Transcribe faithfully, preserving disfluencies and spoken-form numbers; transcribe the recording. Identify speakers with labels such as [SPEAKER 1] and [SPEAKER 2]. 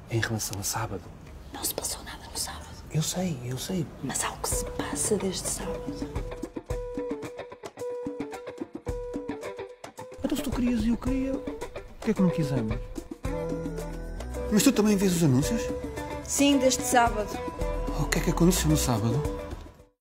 [SPEAKER 1] em relação a sábado.
[SPEAKER 2] Não se passou nada no sábado.
[SPEAKER 1] Eu sei, eu sei.
[SPEAKER 2] Mas algo se passa desde sábado.
[SPEAKER 1] Então se tu querias e eu queria, porquê é que não quisemos? Mas tu também vês os anúncios?
[SPEAKER 2] Sim, desde sábado.
[SPEAKER 1] O que é que aconteceu no sábado?